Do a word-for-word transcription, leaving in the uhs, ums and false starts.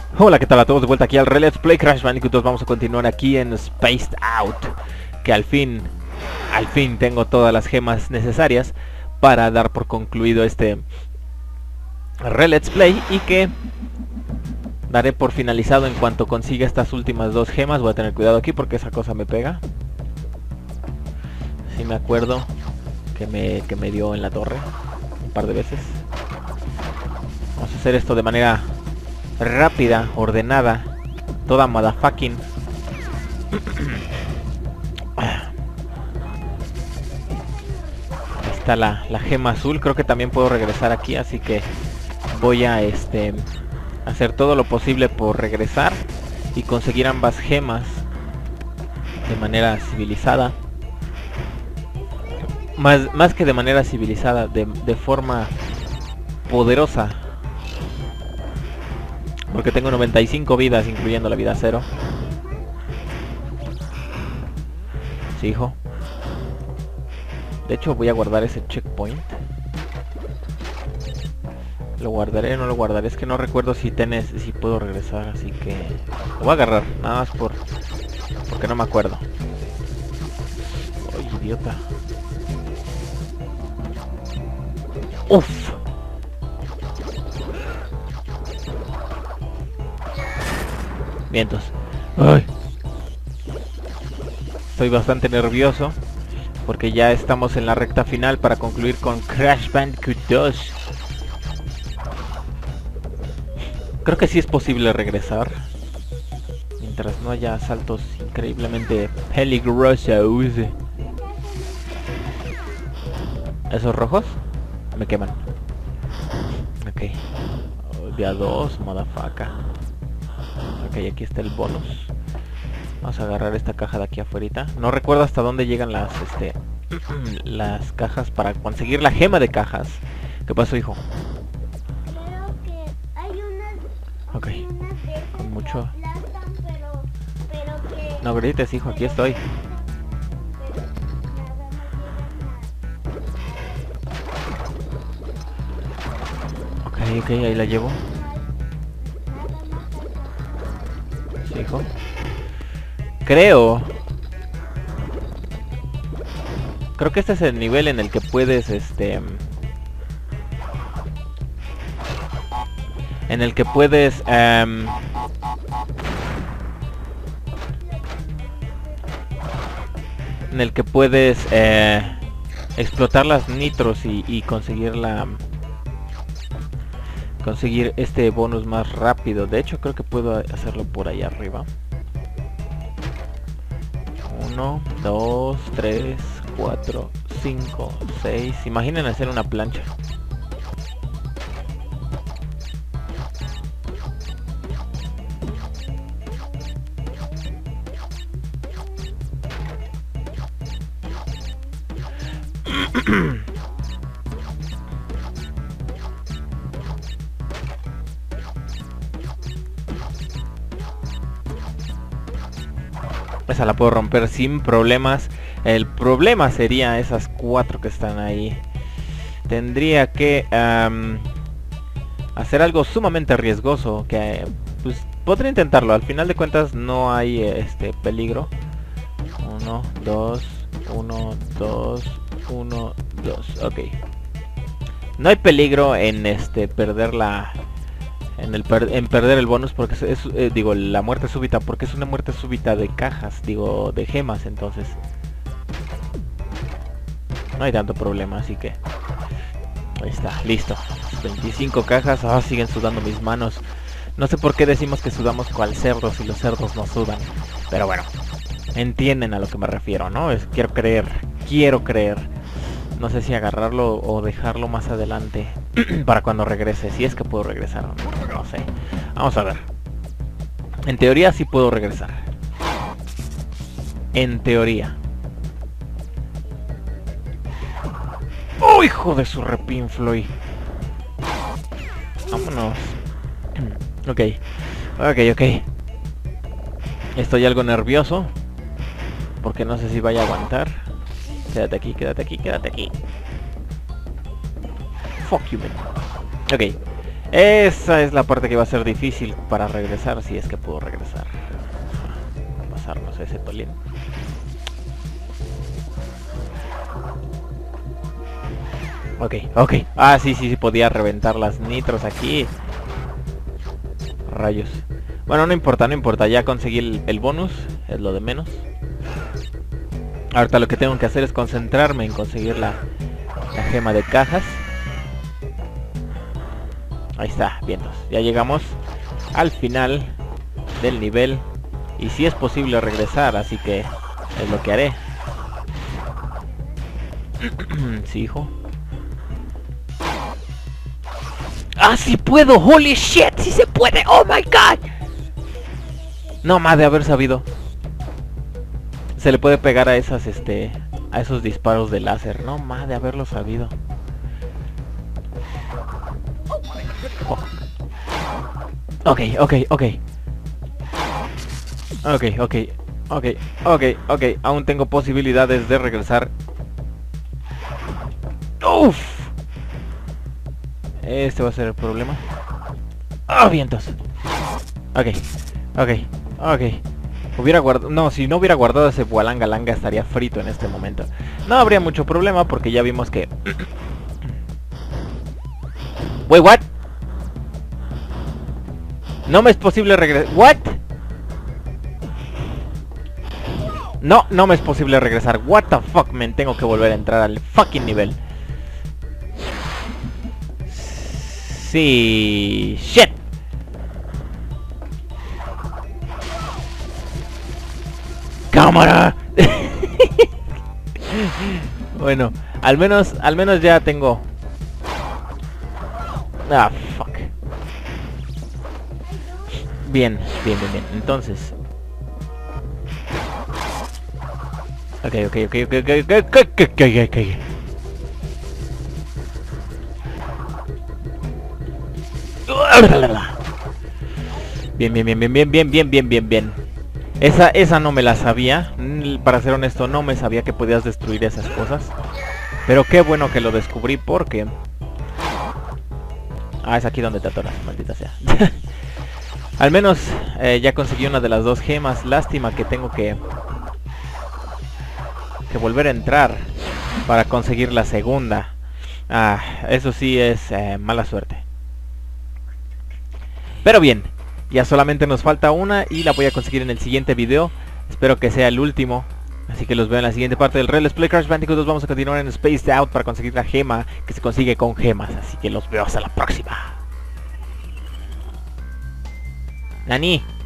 Hola, ¿qué tal a todos? De vuelta aquí al Let's Play Crash Bandicoot dos. Vamos a continuar aquí en Spaced Out, que al fin, al fin tengo todas las gemas necesarias para dar por concluido este Let's Play, y que daré por finalizado en cuanto consiga estas últimas dos gemas. Voy a tener cuidado aquí porque esa cosa me pega. Sí me acuerdo que me, que me dio en la torre un par de veces. Vamos a hacer esto de manera rápida, ordenada, toda motherfucking. Ahí está la, la gema azul. Creo que también puedo regresar aquí, así que voy a este hacer todo lo posible por regresar y conseguir ambas gemas de manera civilizada. Más, más que de manera civilizada, de, de forma poderosa. Porque tengo noventa y cinco vidas, incluyendo la vida cero. Sí, hijo. De hecho, voy a guardar ese checkpoint. Lo guardaré, no lo guardaré. Es que no recuerdo si tenés, si puedo regresar, así que lo voy a agarrar, nada más por porque no me acuerdo. Ay, idiota. Uf. Vientos. Ay. Estoy bastante nervioso porque ya estamos en la recta final para concluir con Crash Bandicoot dos. Creo que sí es posible regresar mientras no haya saltos increíblemente peligrosos. Esos rojos me queman. Ok. Oh, día dos, motherfucker. Ok, aquí está el bonus. Vamos a agarrar esta caja de aquí afuera. No recuerdo hasta dónde llegan las este las cajas para conseguir la gema de cajas. ¿Qué pasó, hijo? Creo que hay unas, Ok. hay unas de esas Con mucho. que aplastan, pero, pero que... No grites, hijo, aquí estoy. pero nada más. Ok, ok, ahí la llevo. Sí, hijo. Creo. Creo que este es el nivel en el que puedes, este... En el que puedes... Um, en el que puedes eh, explotar las nitros y, y conseguir la... Conseguir este bonus más rápido. De hecho, creo que puedo hacerlo por allá arriba. uno, dos, tres, cuatro, cinco, seis. Imaginen hacer una plancha. Esa la puedo romper sin problemas. El problema sería esas cuatro que están ahí. Tendría que um, hacer algo sumamente riesgoso, que pues podría intentarlo. Al final de cuentas no hay este peligro. Uno, dos, uno, dos, uno, dos. Ok. No hay peligro en este perder la en el per en perder el bonus, porque es, es eh, digo la muerte súbita, porque es una muerte súbita de cajas, digo de gemas, entonces no hay tanto problema, así que ahí está, listo. veinticinco cajas. Ah, siguen sudando mis manos. No sé por qué decimos que sudamos cual cerdos y los cerdos no sudan, pero bueno, entienden a lo que me refiero, ¿no? Es, quiero creer, quiero creer. No sé si agarrarlo o dejarlo más adelante para cuando regrese, si es que puedo regresar, no, no sé. Vamos a ver. En teoría sí puedo regresar. En teoría. ¡Oh, hijo de su repinfloy! Vámonos. Ok. Ok, ok. Estoy algo nervioso porque no sé si vaya a aguantar. Quédate aquí, quédate aquí, quédate aquí. Fuck you, man. Ok. Esa es la parte que va a ser difícil para regresar, si es que puedo regresar. Pasarnos ese tolín. Ok, ok. Ah, sí, sí, sí, podía reventar las nitros aquí. Rayos. Bueno, no importa, no importa. Ya conseguí el, el bonus. Es lo de menos. Ahorita lo que tengo que hacer es concentrarme en conseguir la, la gema de cajas. Ahí está, vientos. Ya llegamos al final del nivel. Y si es posible regresar, así que es lo que haré. Sí, hijo. ¡Ah, sí puedo! ¡Holy shit! ¡Sí se puede! ¡Oh my god! No más de haber sabido. Se le puede pegar a esas, este... a esos disparos de láser. No más de haberlo sabido. Oh. Ok, ok, ok. Ok, ok, ok, ok, ok. Aún tengo posibilidades de regresar. ¡Uf! Este va a ser el problema. ¡Ah, oh, vientos! Ok, ok, ok. Hubiera guardado... No, si no hubiera guardado ese Bualangalanga estaría frito en este momento. No habría mucho problema porque ya vimos que... Wait, what? No me es posible regresar... What? No, no me es posible regresar. What the fuck, man. Tengo que volver a entrar al fucking nivel. Sí... Shit. ¡Cámara! Bueno, al menos, al menos ya tengo... Ah, fuck. Bien, bien, bien, bien. Entonces... Ok, ok, ok, ok, ok, ok, ok, ok, ok. Bien, bien, bien, bien, bien, bien, bien, bien, bien, bien. Esa, esa no me la sabía. Para ser honesto, no me sabía que podías destruir esas cosas. Pero qué bueno que lo descubrí porque... Ah, es aquí donde te atoras, maldita sea. Al menos eh, ya conseguí una de las dos gemas. Lástima que tengo que... que volver a entrar para conseguir la segunda. Ah, eso sí es eh, mala suerte. Pero bien, ya solamente nos falta una y la voy a conseguir en el siguiente video. Espero que sea el último. Así que los veo en la siguiente parte del Real Let's Play Crash Bandicoot dos. Vamos a continuar en Spaced Out para conseguir la gema que se consigue con gemas. Así que los veo hasta la próxima. Nani.